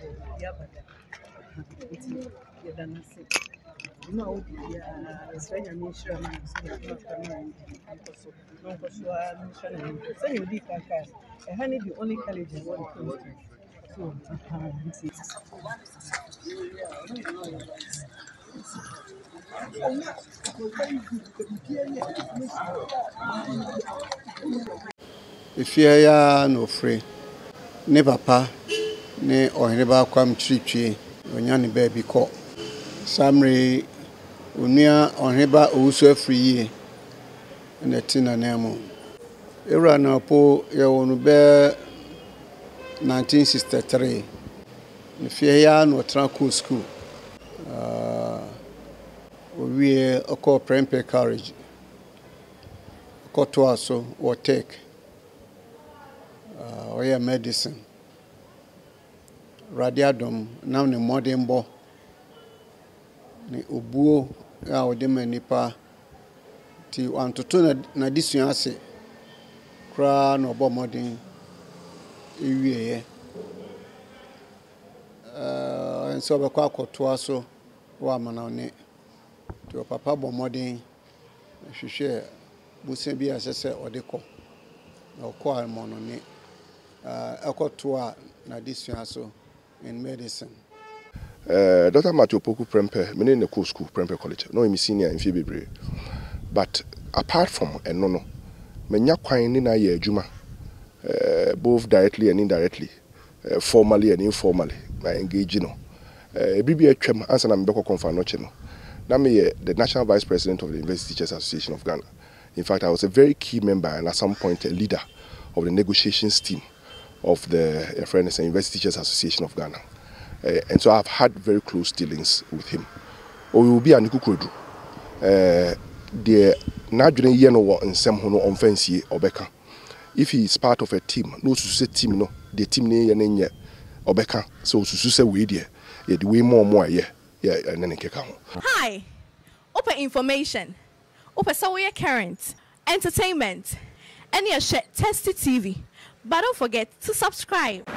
yabada. You done see. No, it's when I'm sure I'm so you did that. A honey, the only college I want to go to. So, if you are no free, never pa, ne or never come treat when you're baby call. Samry, unia on heba also free and a tina nemo. Era no po ya wonu be 1963. If you are no tranquil school, we a call prempe carriage. Got to us or take or medicine. Radiadum, now the modern bo. Ni ubuo ya odema nipa ti wantoto na disua ase kra na obo modern ewieye enso be kwa akoto aso wa mana ne ti papa bo modern hwehwe busen bi asese odeko na okọ almono ne akoto a na disua aso in medicine. Dr. Matthew Poku Prempe, I'm in the cool school, Prempe College. No, I'm senior in February. But apart from no, menya kwine na ye juma, both directly and indirectly, formally and informally, I engage no. BBA Chem answer na mbeko confirm no cheno. Na me the National Vice President of the University Teachers Association of Ghana. In fact, I was a very key member and at some point a leader of the negotiations team of the University Teachers Association of Ghana. And so I've had very close dealings with him. Or we will be an Ikukudu. The Nadjun Yeno and Sam Hono on Fancy Obeka. If he is part of a team, no to team, no, the team near Obeka, so to say we dear, yet way more, yeah, and then Hi, open information, open Sawyer current, entertainment, and your share Testy TV. But don't forget to subscribe.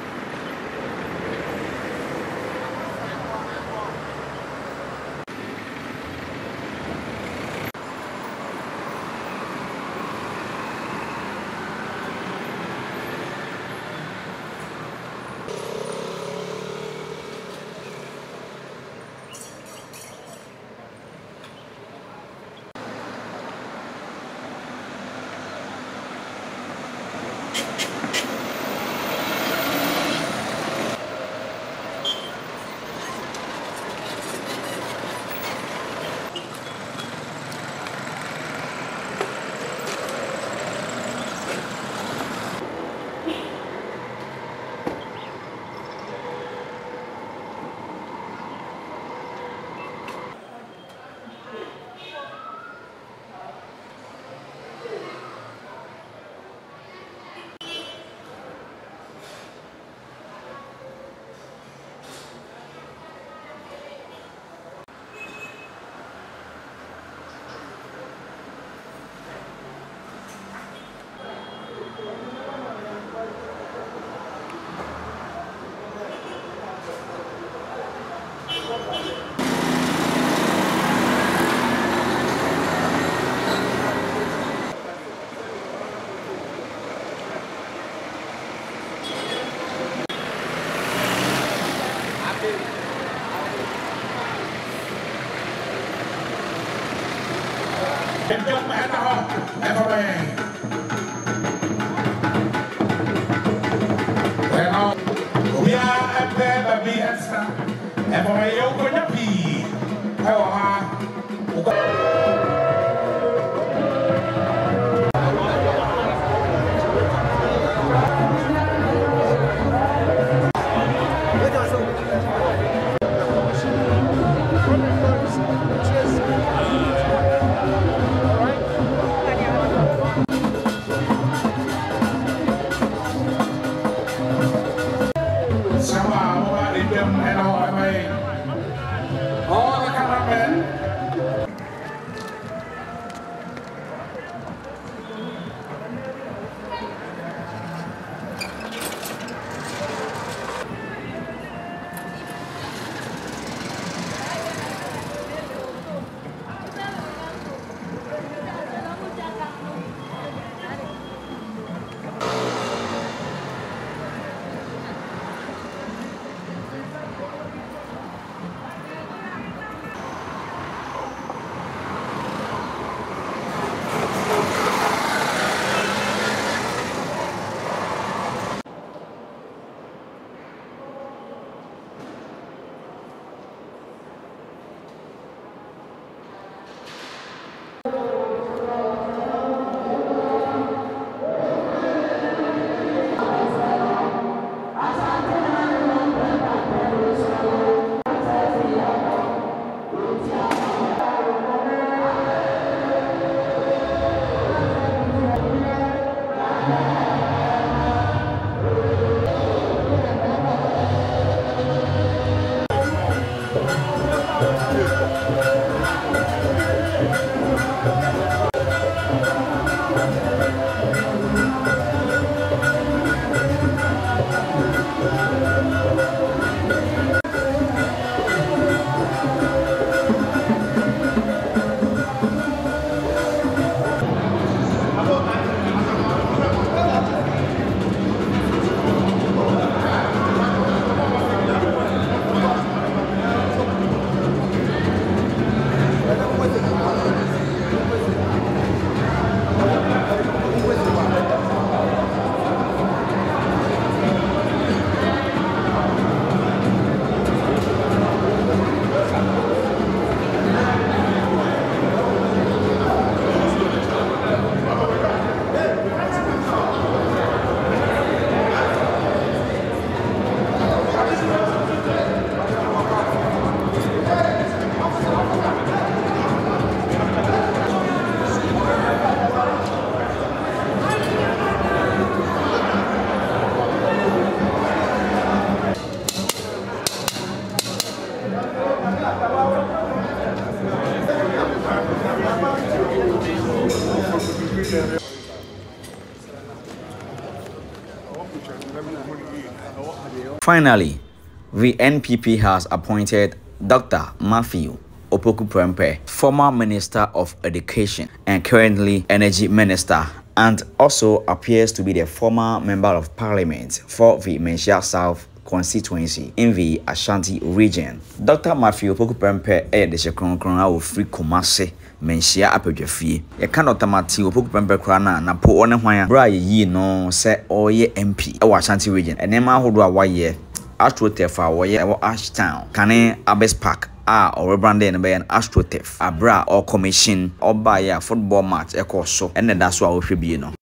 Finally, the NPP has appointed Dr. Matthew Opoku Prempeh, former Minister of Education and currently Energy Minister, and also appears to be the former Member of Parliament for the Menchia South constituency in the Ashanti region. Dr. Matthew Opoku Prempeh is the Shekronkron of Free Kumase Menchia Apedjafie. Ye kan Dr. Matthew Opoku Prempeh krana na po one hwan bra yi no se oye MP e Ashanti region. Enema ahodo a waye Astrotef a waye e Ashtown kane Abes Park or rebranding and be an Astrotef abra or commission or buy a football match e course so and that's what we should be no.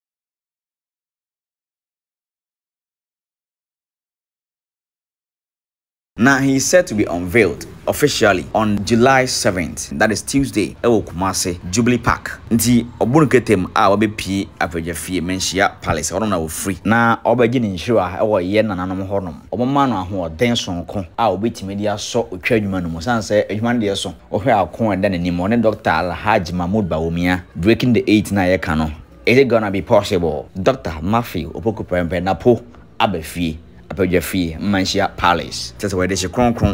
Now he is set to be unveiled officially on July 7th, that is Tuesday, ewo Kumase Jubilee Park. Nti obunuketem a obepi Apedjafie Menchia Palace ono na wo free. Na obegi ni nhira ewo ye nananom honom. Omoma no ahoden sonko a obetimi dia so otwa adwuma no mo sanse adwuma no de so. Ohwe akon enda nanim one Dr. Alhaji Mahmoud Bawumia breaking the 8 na ye kano. Is it gonna be possible? Dr. Matthew Opoku Prempeh napo abefie Apedjafie Menchia Palace. That's why they should kron.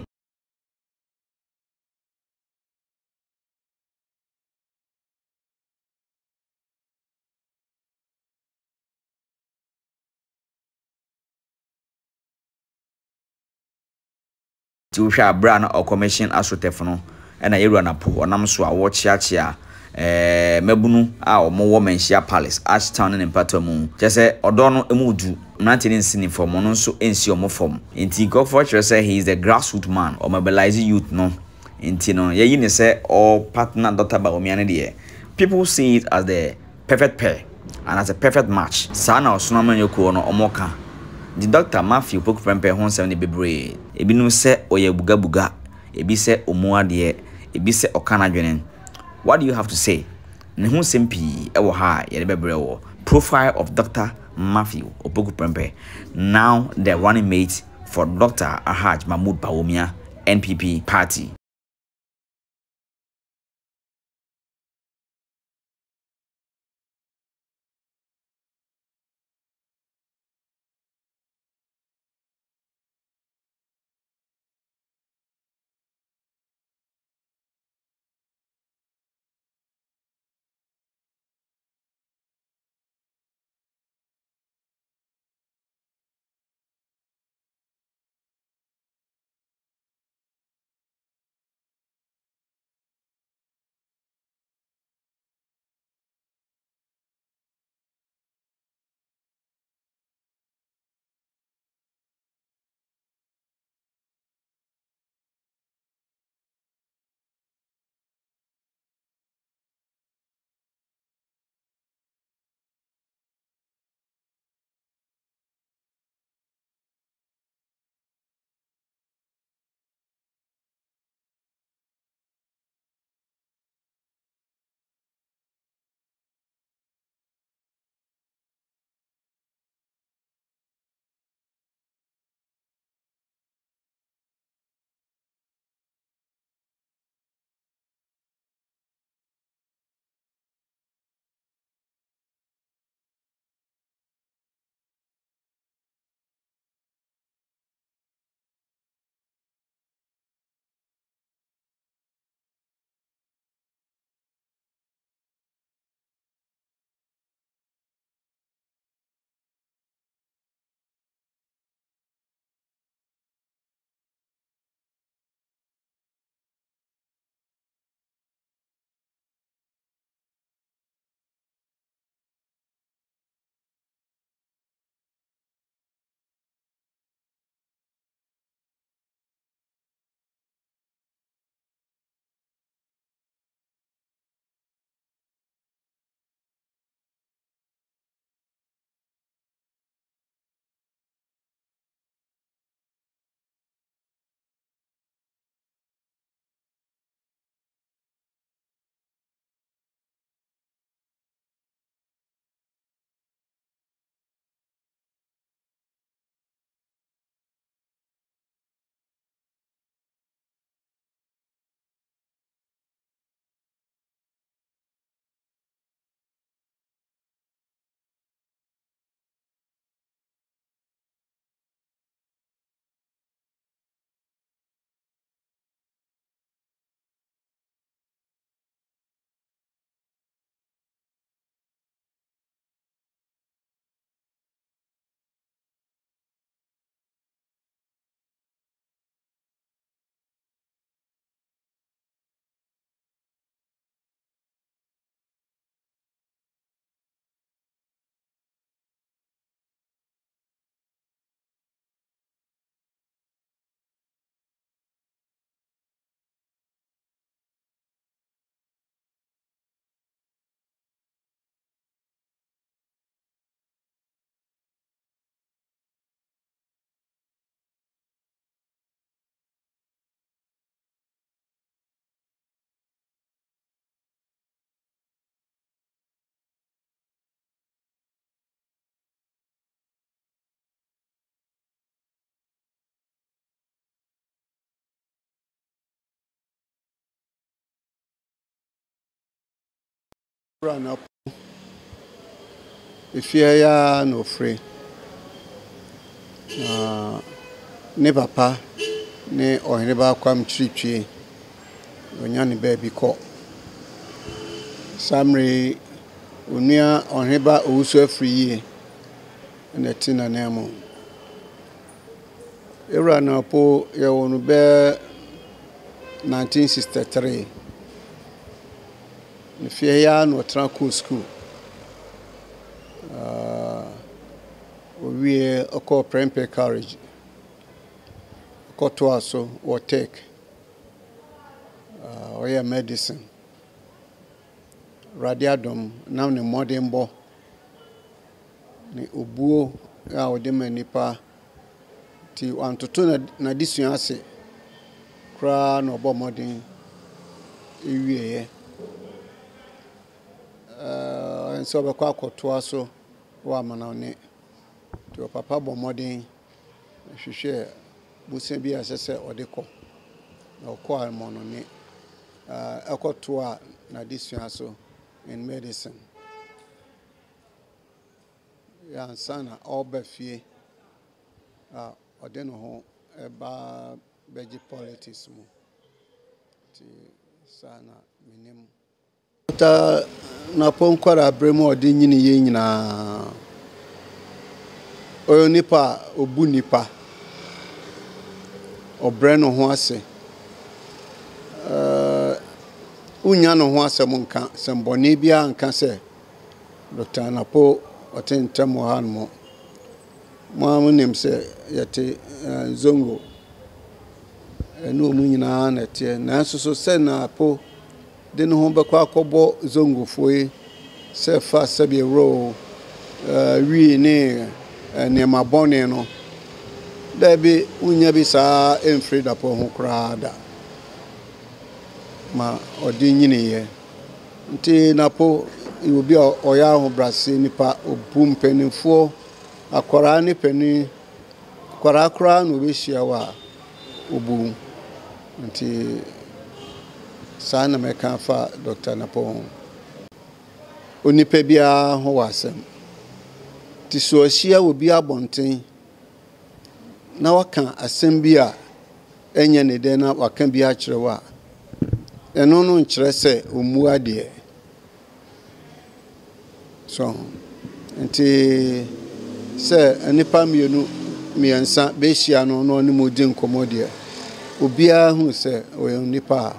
Tiusha brand or commission Astrotef and a year na po onam so a watch chia mebunu a omo Menchia Palace Ashtown in Patomu just say odono emudu nanti nsini form ono so ensi omo form nti go for say he is the grassroots man or mobilizing youth no nti no ye ne say all partner Dr. Bawumia ne de people see it as the perfect pair and as a perfect match sana osonoma nyoko no omoka. The Dr. Matthew Opoku Prempeh hon sem ne bebre ebi no se oye buga ebi se omuade ebi se okanadwenen. What do you have to say? Ne ho sem pi e wo ha ye bebre wo profile of Dr. Matthew Opoku Prempeh, now the running mate for Dr. Alhaji Mahmoud Bawumia NPP party. Run up. If you're no free, ne papa, ne Oheneba kwam chirichie, onyani baby ko. Samri unia Oheneba owusu free na tina nemo. Era na po ye wonu be 1963. Ne fie ya no tranco school. We a call Prempeh College. Koto aso or take. Or medicine. Radiadom now ne modern bo. Ni ubuo ya odeme nipa ti wantoto na disua ase kra no bo modern ewie enso be kwa akoto aso wa mana ne to papa bo modern hwehwe busen bi asese odeko na okọ almono ne akoto na disua aso in medicine. Ya sana oba fie odeno ho eba beji politics mu ti sana minim ta na ponkwara bremu odi nyini ye nyina oyo nipa obu nipa obre no ho ase unya no ho ase mu nka sembone bia nka se Dr. Napo otentem han mo nim se yete zongo enu mu nyina na tie na so se na po de no ho bekwa akobo zongo foi se fa sabe ro wi ne ma bone no da bi unya bi sa enfrida po ho krada ma odi nyini ye nti na po iwobi oya ho brase nipa obum penifo akwara ni peni kwara kra no be hia wa obum nti sana meka fa Dr. Napo onipa bia ho wasem ti so hia obi abonten na waka asem bia enye ne de na waka bia kire wa eno no nkire se omu ade so nti se anipa mienu miensa be hia no no ni modi nkomode obia hu se oyo nipa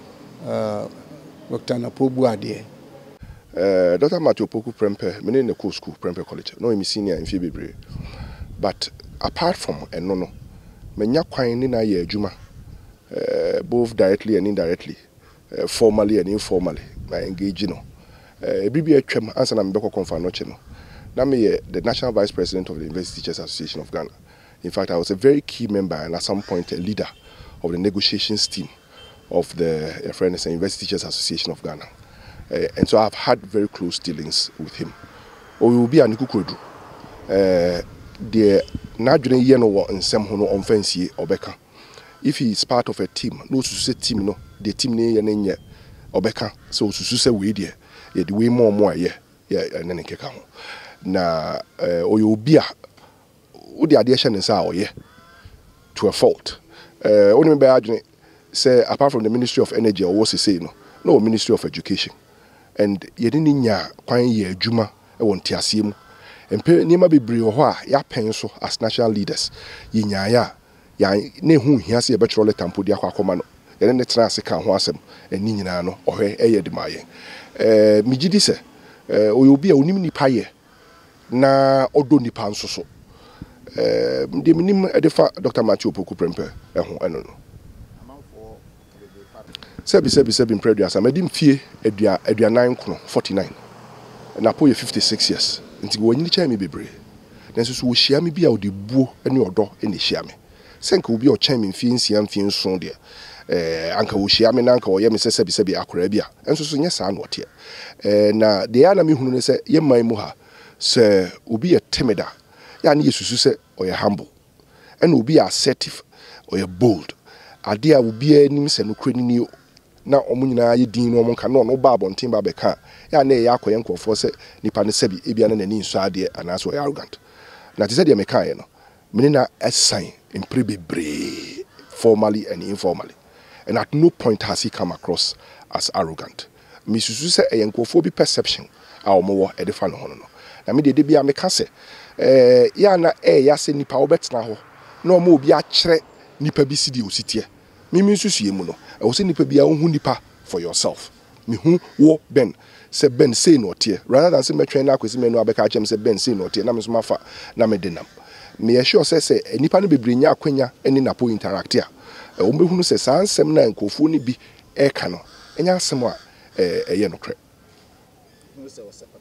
Dr. Napo buade Dr. Matthew Opoku Prempeh me ne cool school Prempeh College no emi senior in February but apart from eno menya kwan ni na ye adwuma both directly and indirectly formally and informally by engaging no Bibi atwam ansa na mbeko konfa no che no na me the National Vice President of the University Teachers Association of Ghana. In fact, I was a very key member and at some point a leader of the negotiations team of the University Teachers Association of Ghana. And so I've had very close dealings with him. O will be an ikukudu. The Nadjune Yeno and Sam Hono on Fancy Obeka. If he is part of a team, no to say team no, the team ne Yanenya Obeka, so to say we dear. The way more and then keka ho na oyobia wo de ade hye nsa oye to a fault only be adwene say apart from the Ministry of Energy or what say no Ministry of Education and ye didn't nya kwan ye adwuma e won tiase mu empe nima bebre ho a ya pen so as national leaders ye nya ya ne hu hia se ye be chro letampo di akoma no ye ne tena se kan ho asem eni nyina no ohwe eye de maye mijidi se oyobi a onim nipa ye na odo nipa nso so de minim edefa Dr. Matthew Opoku Prempeh ho eno no sebi impreduas amadim fie aduanan kono 49 na po ye 56 years nti wo nyini cha mi bebre nanso so wo hia mi bia wo de buo ene odo ene hia mi senka obi o cha mi mfie nsia mfie nso de anka wo hia me na anka wo ye me sebi akora bia enso so nya saa no te na de ya na me hunu ne se ye man mu ha se obi ye timida ya na yesusu se o ye humble and obi assertive o ye bold ade a obi anim se no krani ni na ɔmo nyinaa yɛ din no ɔmo nka no no ba abɔnten ba bɛka ya na ɛyɛ akɔyɛ nkɔfoɔ sɛ nipa ne sɛbi ebia na n'ani nso adeɛ anaasɛ ɔyɛ arrogant na te sɛ deɛ meka yɛ no mene na ɛsan mpere bebree formally and informally and at no point has he come across as arrogant misusu sɛ ɛyɛ nkɔfoɔ bi perception a ɔmo wɔ ɛde fa no ho no na me de bia meka sɛ ya na ɛyɛ sɛ nipa wɔbɛtena hɔ na ɔmo obi akyerɛ nipa bi si di ositie mimi nsusuye mu no ɛwɔ sɛ nipa bi a wohu nipa for yourself me hu wo ben sɛ ben say no tie rather than say metwen na akwesi menu abɛka akyem sɛ ben say no tie na me so mafa na me denam me yɛ sure sɛ nipa no bebre nya akwanya ɛne napo interact a wo behunu sɛ saa nsɛm na nkofuo ni bi ɛka no ɛnya asɛm a ɛyɛ no krɛ